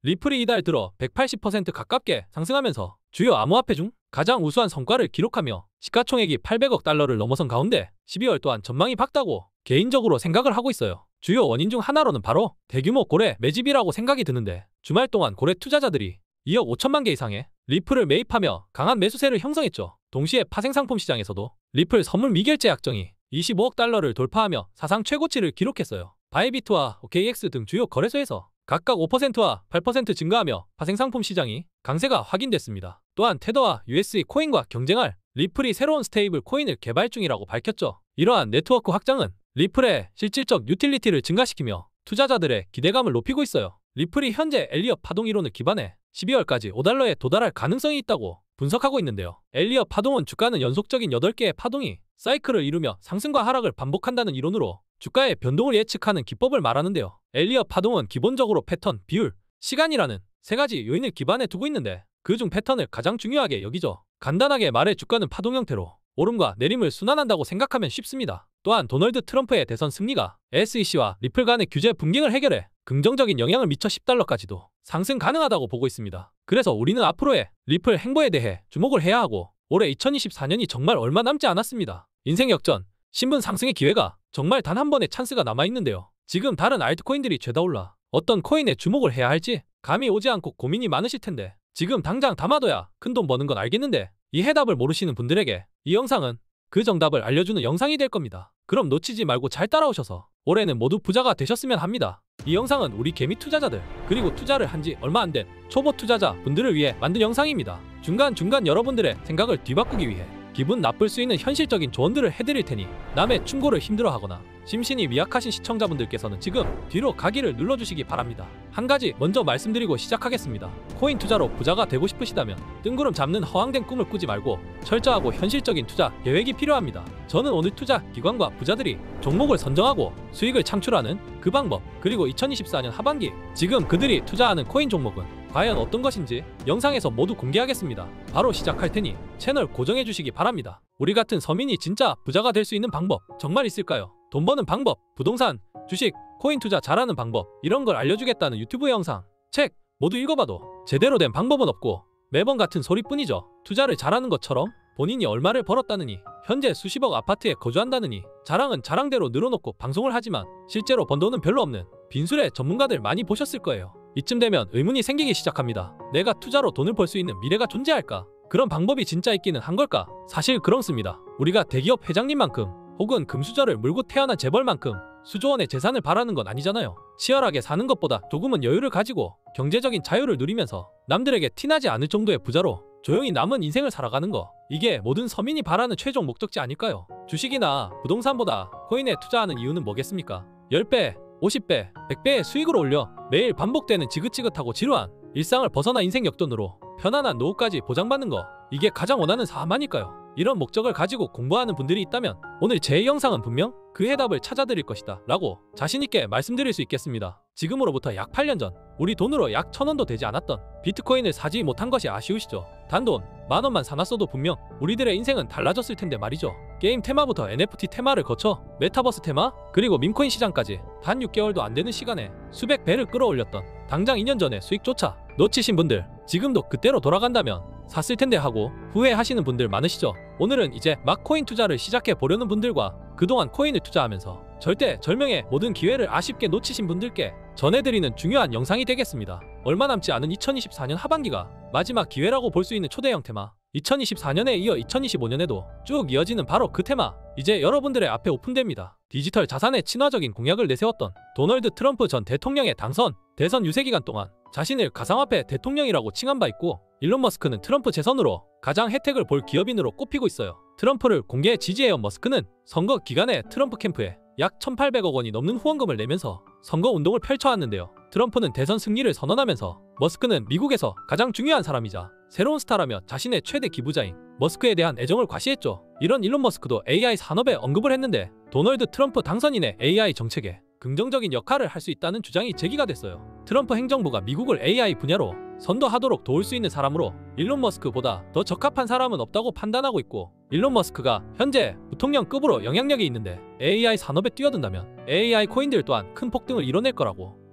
리플이 이달 들어 180% 가깝게 상승하면서 주요 암호화폐 중 가장 우수한 성과를 기록하며 시가총액이 800억 달러를 넘어선 가운데 12월 또한 전망이 밝다고 개인적으로 생각을 하고 있어요. 주요 원인 중 하나로는 바로 대규모 고래 매집이라고 생각이 드는데, 주말 동안 고래 투자자들이 2억 5천만 개 이상의 리플을 매입하며 강한 매수세를 형성했죠. 동시에 파생상품 시장에서도 리플 선물 미결제 약정이 25억 달러를 돌파하며 사상 최고치를 기록했어요. 바이비트와 OKX 등 주요 거래소에서 각각 5%와 8% 증가하며 파생상품 시장이 강세가 확인됐습니다. 또한 테더와 USD 코인과 경쟁할 리플이 새로운 스테이블 코인을 개발 중이라고 밝혔죠. 이러한 네트워크 확장은 리플의 실질적 유틸리티를 증가시키며 투자자들의 기대감을 높이고 있어요. 리플이 현재 엘리엇 파동 이론을 기반해 12월까지 5달러에 도달할 가능성이 있다고 분석하고 있는데요. 엘리엇 파동은 주가는 연속적인 8개의 파동이 사이클을 이루며 상승과 하락을 반복한다는 이론으로 주가의 변동을 예측하는 기법을 말하는데요. 엘리엇 파동은 기본적으로 패턴, 비율, 시간이라는 세 가지 요인을 기반에 두고 있는데, 그중 패턴을 가장 중요하게 여기죠. 간단하게 말해 주가는 파동 형태로 오름과 내림을 순환한다고 생각하면 쉽습니다. 또한 도널드 트럼프의 대선 승리가 SEC와 리플 간의 규제 분쟁을 해결해 긍정적인 영향을 미쳐 10달러까지도 상승 가능하다고 보고 있습니다. 그래서 우리는 앞으로의 리플 행보에 대해 주목을 해야 하고, 올해 2024년이 정말 얼마 남지 않았습니다. 인생 역전, 신분 상승의 기회가 정말 단 한 번의 찬스가 남아있는데요. 지금 다른 알트코인들이 죄다 올라 어떤 코인에 주목을 해야 할지 감이 오지 않고 고민이 많으실 텐데, 지금 당장 담아둬야 큰돈 버는 건 알겠는데 이 해답을 모르시는 분들에게 이 영상은 그 정답을 알려주는 영상이 될 겁니다. 그럼 놓치지 말고 잘 따라오셔서 올해는 모두 부자가 되셨으면 합니다. 이 영상은 우리 개미 투자자들, 그리고 투자를 한지 얼마 안 된 초보 투자자 분들을 위해 만든 영상입니다. 중간중간 여러분들의 생각을 뒤바꾸기 위해 기분 나쁠 수 있는 현실적인 조언들을 해드릴 테니 남의 충고를 힘들어하거나 심신이 미약하신 시청자분들께서는 지금 뒤로 가기를 눌러주시기 바랍니다. 한 가지 먼저 말씀드리고 시작하겠습니다. 코인 투자로 부자가 되고 싶으시다면 뜬구름 잡는 허황된 꿈을 꾸지 말고 철저하고 현실적인 투자 계획이 필요합니다. 저는 오늘 투자 기관과 부자들이 종목을 선정하고 수익을 창출하는 그 방법, 그리고 2024년 하반기 지금 그들이 투자하는 코인 종목은 과연 어떤 것인지 영상에서 모두 공개하겠습니다. 바로 시작할 테니 채널 고정해 주시기 바랍니다. 우리 같은 서민이 진짜 부자가 될 수 있는 방법 정말 있을까요? 돈 버는 방법, 부동산, 주식, 코인 투자 잘하는 방법, 이런 걸 알려주겠다는 유튜브 영상, 책 모두 읽어봐도 제대로 된 방법은 없고 매번 같은 소리뿐이죠. 투자를 잘하는 것처럼 본인이 얼마를 벌었다느니, 현재 수십억 아파트에 거주한다느니 자랑은 자랑대로 늘어놓고 방송을 하지만 실제로 번 돈은 별로 없는 빈술의 전문가들 많이 보셨을 거예요. 이쯤 되면 의문이 생기기 시작합니다. 내가 투자로 돈을 벌 수 있는 미래가 존재할까? 그런 방법이 진짜 있기는 한 걸까? 사실 그렇습니다. 우리가 대기업 회장님만큼 혹은 금수저를 물고 태어난 재벌만큼 수조원의 재산을 바라는 건 아니잖아요. 치열하게 사는 것보다 조금은 여유를 가지고 경제적인 자유를 누리면서 남들에게 티나지 않을 정도의 부자로 조용히 남은 인생을 살아가는 거, 이게 모든 서민이 바라는 최종 목적지 아닐까요? 주식이나 부동산보다 코인에 투자하는 이유는 뭐겠습니까? 10배, 50배, 100배의 수익을 올려 매일 반복되는 지긋지긋하고 지루한 일상을 벗어나 인생 역전으로 편안한 노후까지 보장받는 거, 이게 가장 원하는 삶 아닐까요? 이런 목적을 가지고 공부하는 분들이 있다면 오늘 제 영상은 분명 그 해답을 찾아드릴 것이다 라고 자신있게 말씀드릴 수 있겠습니다. 지금으로부터 약 8년 전 우리 돈으로 약 1000원도 되지 않았던 비트코인을 사지 못한 것이 아쉬우시죠? 단돈 10,000원만 사놨어도 분명 우리들의 인생은 달라졌을 텐데 말이죠. 게임 테마부터 NFT 테마를 거쳐 메타버스 테마, 그리고 밈코인 시장까지 단 6개월도 안 되는 시간에 수백 배를 끌어올렸던 당장 2년 전의 수익조차 놓치신 분들, 지금도 그때로 돌아간다면 샀을 텐데 하고 후회하시는 분들 많으시죠? 오늘은 이제 막 코인 투자를 시작해 보려는 분들과 그동안 코인을 투자하면서 절대 절명의 모든 기회를 아쉽게 놓치신 분들께 전해드리는 중요한 영상이 되겠습니다. 얼마 남지 않은 2024년 하반기가 마지막 기회라고 볼 수 있는 초대형 테마, 2024년에 이어 2025년에도 쭉 이어지는 바로 그 테마, 이제 여러분들의 앞에 오픈됩니다. 디지털 자산의 친화적인 공약을 내세웠던 도널드 트럼프 전 대통령의 당선, 대선 유세 기간 동안 자신을 가상화폐 대통령이라고 칭한 바 있고, 일론 머스크는 트럼프 재선으로 가장 혜택을 볼 기업인으로 꼽히고 있어요. 트럼프를 공개 지지해온 머스크는 선거 기간에 트럼프 캠프에 약 1,800억 원이 넘는 후원금을 내면서 선거 운동을 펼쳐왔는데요. 트럼프는 대선 승리를 선언하면서 머스크는 미국에서 가장 중요한 사람이자 새로운 스타라며 자신의 최대 기부자인 머스크에 대한 애정을 과시했죠. 이런 일론 머스크도 AI 산업에 언급을 했는데 도널드 트럼프 당선인의 AI 정책에 긍정적인 역할을 할 수 있다는 주장이 제기가 됐어요. 트럼프 행정부가 미국을 AI 분야로 선도하도록 도울 수 있는 사람으로 일론 머스크보다 더 적합한 사람은 없다고 판단하고 있고, 일론 머스크가 현재 부통령급으로 영향력이 있는데 AI 산업에 뛰어든다면 AI 코인들 또한 큰 폭등을 이뤄낼 거라고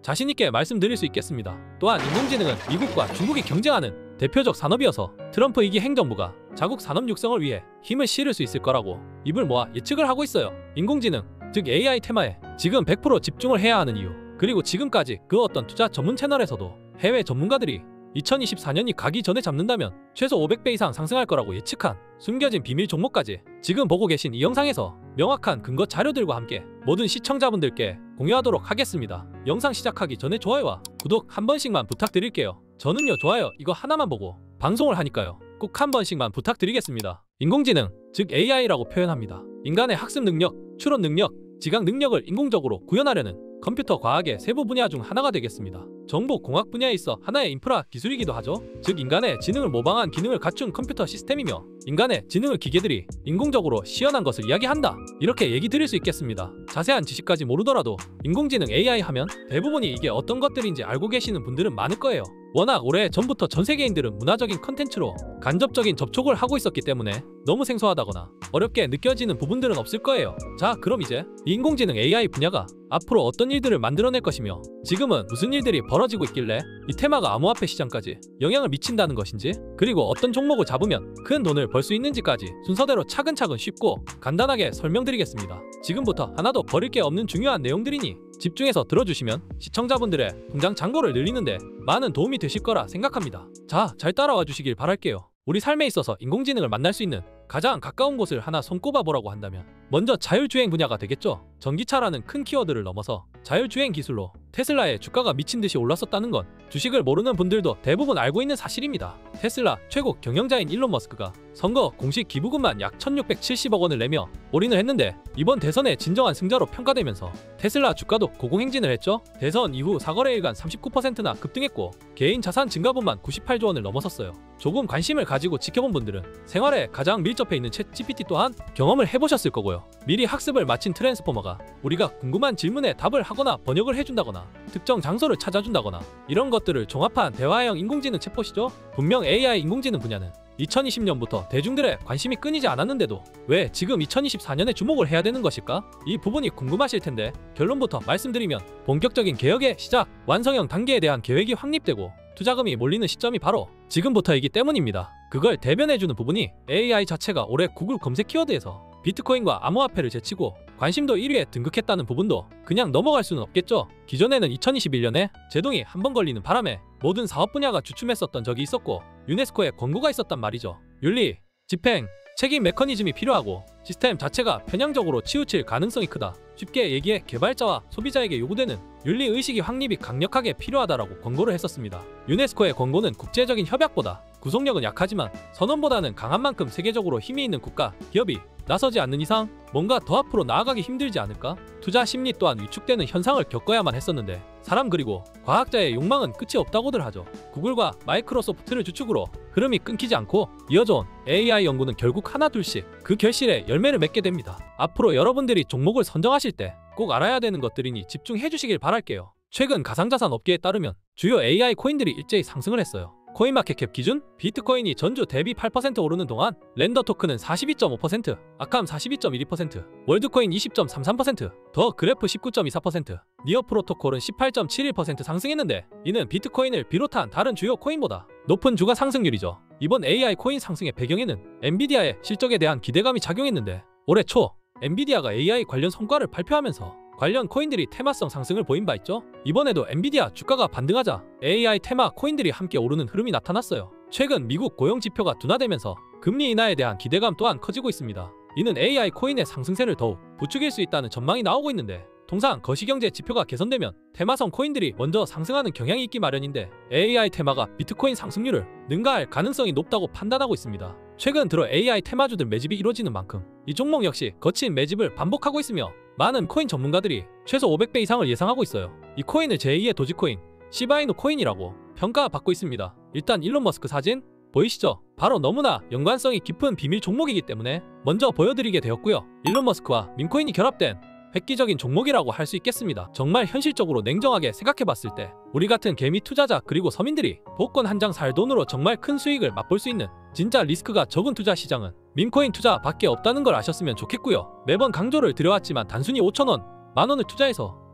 자신있게 말씀드릴 수 있겠습니다. 또한 인공지능은 미국과 중국이 경쟁하는 대표적 산업이어서 트럼프 2기 행정부가 자국 산업 육성을 위해 힘을 실을 수 있을 거라고 입을 모아 예측을 하고 있어요. 인공지능, 즉 AI 테마에 지금 100% 집중을 해야 하는 이유, 그리고 지금까지 그 어떤 투자 전문 채널에서도 해외 전문가들이 2024년이 가기 전에 잡는다면 최소 500배 이상 상승할 거라고 예측한 숨겨진 비밀 종목까지 지금 보고 계신 이 영상에서 명확한 근거 자료들과 함께 모든 시청자분들께 공유하도록 하겠습니다. 영상 시작하기 전에 좋아요와 구독 한 번씩만 부탁드릴게요. 저는요, 좋아요 이거 하나만 보고 방송을 하니까요. 꼭 한 번씩만 부탁드리겠습니다. 인공지능, 즉 AI라고 표현합니다. 인간의 학습 능력, 추론 능력, 지각 능력을 인공적으로 구현하려는 컴퓨터 과학의 세부 분야 중 하나가 되겠습니다. 정보공학 분야에 있어 하나의 인프라 기술이기도 하죠. 즉 인간의 지능을 모방한 기능을 갖춘 컴퓨터 시스템이며 인간의 지능을 기계들이 인공적으로 시연한 것을 이야기한다, 이렇게 얘기 드릴 수 있겠습니다. 자세한 지식까지 모르더라도 인공지능 AI 하면 대부분이 이게 어떤 것들인지 알고 계시는 분들은 많을 거예요. 워낙 오래 전부터 전 세계인들은 문화적인 컨텐츠로 간접적인 접촉을 하고 있었기 때문에 너무 생소하다거나 어렵게 느껴지는 부분들은 없을 거예요. 자, 그럼 이제 이 인공지능 AI 분야가 앞으로 어떤 일들을 만들어낼 것이며 지금은 무슨 일들이 벌어지고 있길래 이 테마가 암호화폐 시장까지 영향을 미친다는 것인지, 그리고 어떤 종목을 잡으면 큰 돈을 벌 수 있는지까지 순서대로 차근차근 쉽고 간단하게 설명드리겠습니다. 지금부터 하나도 버릴 게 없는 중요한 내용들이니 집중해서 들어주시면 시청자분들의 통장 잔고를 늘리는데 많은 도움이 되실 거라 생각합니다. 자, 잘 따라와 주시길 바랄게요. 우리 삶에 있어서 인공지능을 만날 수 있는 가장 가까운 곳을 하나 손꼽아 보라고 한다면 먼저 자율주행 분야가 되겠죠. 전기차라는 큰 키워드를 넘어서 자율주행 기술로 테슬라의 주가가 미친듯이 올랐었다는 건 주식을 모르는 분들도 대부분 알고 있는 사실입니다. 테슬라 최고 경영자인 일론 머스크가 선거 공식 기부금만 약 1670억 원을 내며 올인을 했는데 이번 대선의 진정한 승자로 평가되면서 테슬라 주가도 고공행진을 했죠. 대선 이후 사거래일간 39%나 급등했고 개인 자산 증가분만 98조 원을 넘어섰어요. 조금 관심을 가지고 지켜본 분들은 생활에 가장 밀접해 있는 챗 GPT 또한 경험을 해보셨을 거고요. 미리 학습을 마친 트랜스포머가 우리가 궁금한 질문에 답을 하거나 번역을 해준다거나 특정 장소를 찾아준다거나 이런 것들을 종합한 대화형 인공지능 챗봇이죠. 분명 AI 인공지능 분야는 2020년부터 대중들의 관심이 끊이지 않았는데도 왜 지금 2024년에 주목을 해야 되는 것일까? 이 부분이 궁금하실 텐데 결론부터 말씀드리면 본격적인 개혁의 시작, 완성형 단계에 대한 계획이 확립되고 투자금이 몰리는 시점이 바로 지금부터이기 때문입니다. 그걸 대변해주는 부분이 AI 자체가 올해 구글 검색 키워드에서 비트코인과 암호화폐를 제치고 관심도 1위에 등극했다는 부분도 그냥 넘어갈 수는 없겠죠. 기존에는 2021년에 제동이 한 번 걸리는 바람에 모든 사업 분야가 주춤했었던 적이 있었고 유네스코에 권고가 있었단 말이죠. 윤리, 집행, 책임 메커니즘이 필요하고 시스템 자체가 편향적으로 치우칠 가능성이 크다. 쉽게 얘기해 개발자와 소비자에게 요구되는 윤리의식이 확립이 강력하게 필요하다라고 권고를 했었습니다. 유네스코의 권고는 국제적인 협약보다 구속력은 약하지만 선언보다는 강한 만큼 세계적으로 힘이 있는 국가, 기업이 나서지 않는 이상 뭔가 더 앞으로 나아가기 힘들지 않을까? 투자 심리 또한 위축되는 현상을 겪어야만 했었는데 사람 그리고 과학자의 욕망은 끝이 없다고들 하죠. 구글과 마이크로소프트를 주축으로 흐름이 끊기지 않고 이어져온 AI 연구는 결국 하나둘씩 그 결실에 열매를 맺게 됩니다. 앞으로 여러분들이 종목을 선정하실 때 꼭 알아야 되는 것들이니 집중해 주시길 바랄게요. 최근 가상자산 업계에 따르면 주요 AI 코인들이 일제히 상승을 했어요. 코인마켓캡 기준 비트코인이 전주 대비 8% 오르는 동안 랜더 토큰은 42.5%, 아캄 42.12%, 월드코인 20.33%, 더 그래프 19.24%, 니어 프로토콜은 18.71% 상승했는데 이는 비트코인을 비롯한 다른 주요 코인보다 높은 주가 상승률이죠. 이번 AI 코인 상승의 배경에는 엔비디아의 실적에 대한 기대감이 작용했는데 올해 초 엔비디아가 AI 관련 성과를 발표하면서 관련 코인들이 테마성 상승을 보인 바 있죠. 이번에도 엔비디아 주가가 반등하자 AI 테마 코인들이 함께 오르는 흐름이 나타났어요. 최근 미국 고용 지표가 둔화되면서 금리 인하에 대한 기대감 또한 커지고 있습니다. 이는 AI 코인의 상승세를 더욱 부추길 수 있다는 전망이 나오고 있는데 통상 거시경제 지표가 개선되면 테마성 코인들이 먼저 상승하는 경향이 있기 마련인데 AI 테마가 비트코인 상승률을 능가할 가능성이 높다고 판단하고 있습니다. 최근 들어 AI 테마주들 매집이 이루어지는 만큼 이 종목 역시 거친 매집을 반복하고 있으며 많은 코인 전문가들이 최소 500배 이상을 예상하고 있어요. 이 코인을 제2의 도지코인, 시바이누 코인이라고 평가받고 있습니다. 일단 일론 머스크 사진 보이시죠? 바로 너무나 연관성이 깊은 비밀 종목이기 때문에 먼저 보여드리게 되었고요. 일론 머스크와 밈코인이 결합된 획기적인 종목이라고 할 수 있겠습니다. 정말 현실적으로 냉정하게 생각해봤을 때 우리 같은 개미 투자자 그리고 서민들이 복권 한 장 살 돈으로 정말 큰 수익을 맛볼 수 있는 진짜 리스크가 적은 투자 시장은 밈코인 투자밖에 없다는 걸 아셨으면 좋겠고요. 매번 강조를 드려왔지만 단순히 5,000원, 만원을 투자해서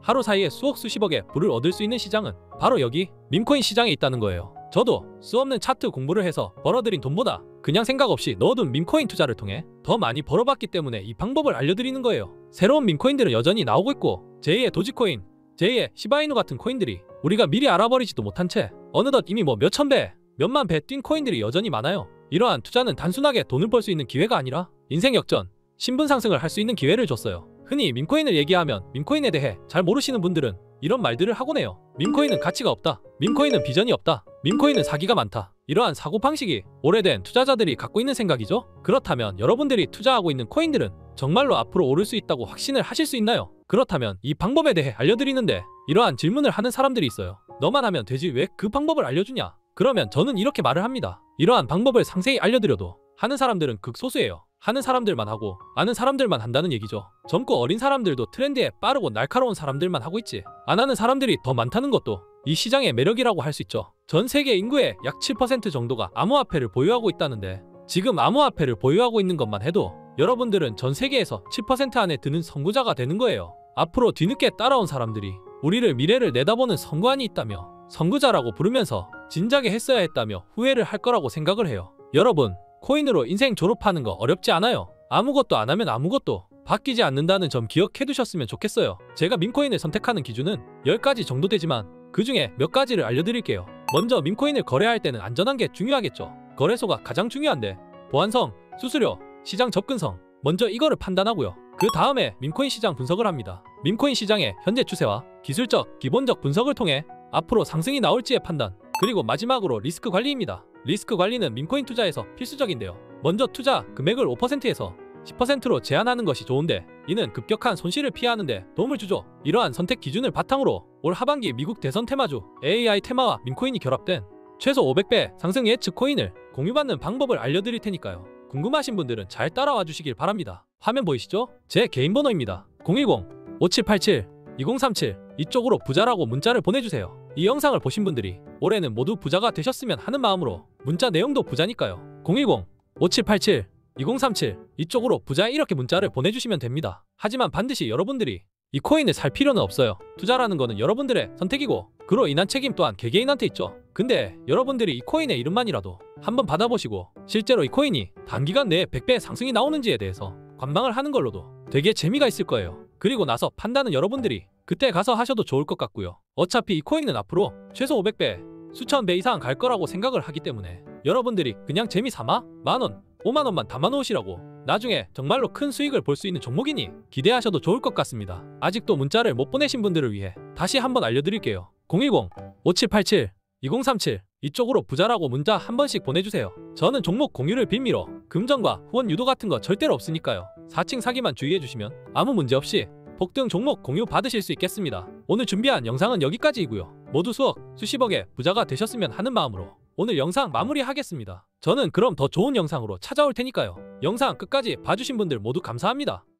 하루 사이에 수억 수십억의 부를 얻을 수 있는 시장은 바로 여기 밈코인 시장에 있다는 거예요. 저도 수없는 차트 공부를 해서 벌어들인 돈보다 그냥 생각 없이 넣어둔 밈코인 투자를 통해 더 많이 벌어봤기 때문에 이 방법을 알려드리는 거예요. 새로운 밈코인들은 여전히 나오고 있고 제2의 도지코인, 제2의 시바이누 같은 코인들이 우리가 미리 알아버리지도 못한 채 어느덧 이미 뭐 몇천 배, 몇만 배 뛴 코인들이 여전히 많아요. 이러한 투자는 단순하게 돈을 벌 수 있는 기회가 아니라 인생 역전, 신분 상승을 할 수 있는 기회를 줬어요. 흔히 밈코인을 얘기하면 밈코인에 대해 잘 모르시는 분들은 이런 말들을 하곤 해요. 밈코인은 가치가 없다. 밈코인은 비전이 없다. 밈코인은 사기가 많다. 이러한 사고방식이 오래된 투자자들이 갖고 있는 생각이죠. 그렇다면 여러분들이 투자하고 있는 코인들은 정말로 앞으로 오를 수 있다고 확신을 하실 수 있나요? 그렇다면 이 방법에 대해 알려드리는데 이러한 질문을 하는 사람들이 있어요. 너만 하면 되지 왜 그 방법을 알려주냐? 그러면 저는 이렇게 말을 합니다. 이러한 방법을 상세히 알려드려도 하는 사람들은 극소수예요. 하는 사람들만 하고 아는 사람들만 한다는 얘기죠. 젊고 어린 사람들도 트렌드에 빠르고 날카로운 사람들만 하고 있지 안 하는 사람들이 더 많다는 것도 이 시장의 매력이라고 할 수 있죠. 전 세계 인구의 약 7% 정도가 암호화폐를 보유하고 있다는데 지금 암호화폐를 보유하고 있는 것만 해도 여러분들은 전 세계에서 7% 안에 드는 선구자가 되는 거예요. 앞으로 뒤늦게 따라온 사람들이 우리를 미래를 내다보는 선구안이 있다며 선구자라고 부르면서 진작에 했어야 했다며 후회를 할 거라고 생각을 해요. 여러분, 코인으로 인생 졸업하는 거 어렵지 않아요. 아무것도 안 하면 아무것도 바뀌지 않는다는 점 기억해 두셨으면 좋겠어요. 제가 밈코인을 선택하는 기준은 10가지 정도 되지만 그 중에 몇 가지를 알려드릴게요. 먼저 밈코인을 거래할 때는 안전한 게 중요하겠죠. 거래소가 가장 중요한데 보안성, 수수료, 시장 접근성 먼저 이거를 판단하고요. 그 다음에 밈코인 시장 분석을 합니다. 밈코인 시장의 현재 추세와 기술적, 기본적 분석을 통해 앞으로 상승이 나올지의 판단, 그리고 마지막으로 리스크 관리입니다. 리스크 관리는 밈코인 투자에서 필수적인데요. 먼저 투자 금액을 5%에서 10%로 제한하는 것이 좋은데 이는 급격한 손실을 피하는데 도움을 주죠. 이러한 선택 기준을 바탕으로 올 하반기 미국 대선 테마주 AI 테마와 밈코인이 결합된 최소 500배 상승 예측 코인을 공유받는 방법을 알려드릴 테니까요. 궁금하신 분들은 잘 따라와 주시길 바랍니다. 화면 보이시죠? 제 개인 번호입니다. 010-5787-2037 이쪽으로 부자라고 문자를 보내주세요. 이 영상을 보신 분들이 올해는 모두 부자가 되셨으면 하는 마음으로 문자 내용도 부자니까요. 010-5787-2037 이쪽으로 부자 이렇게 문자를 보내주시면 됩니다. 하지만 반드시 여러분들이 이 코인을 살 필요는 없어요. 투자라는 거는 여러분들의 선택이고 그로 인한 책임 또한 개개인한테 있죠. 근데 여러분들이 이 코인의 이름만이라도 한번 받아보시고 실제로 이 코인이 단기간 내에 100배 상승이 나오는지에 대해서 관망을 하는 걸로도 되게 재미가 있을 거예요. 그리고 나서 판단은 여러분들이 그때 가서 하셔도 좋을 것 같고요. 어차피 이 코인은 앞으로 최소 500배, 수천 배 이상 갈 거라고 생각을 하기 때문에 여러분들이 그냥 재미삼아 만원, 5만원만 담아놓으시라고 나중에 정말로 큰 수익을 볼 수 있는 종목이니 기대하셔도 좋을 것 같습니다. 아직도 문자를 못 보내신 분들을 위해 다시 한번 알려드릴게요. 010-5787-2037 이쪽으로 부자라고 문자 한 번씩 보내주세요. 저는 종목 공유를 빌미로 금전과 후원 유도 같은 거 절대로 없으니까요. 사칭 사기만 주의해주시면 아무 문제 없이 폭등 종목 공유 받으실 수 있겠습니다. 오늘 준비한 영상은 여기까지이고요. 모두 수억, 수십억의 부자가 되셨으면 하는 마음으로 오늘 영상 마무리하겠습니다. 저는 그럼 더 좋은 영상으로 찾아올 테니까요. 영상 끝까지 봐주신 분들 모두 감사합니다.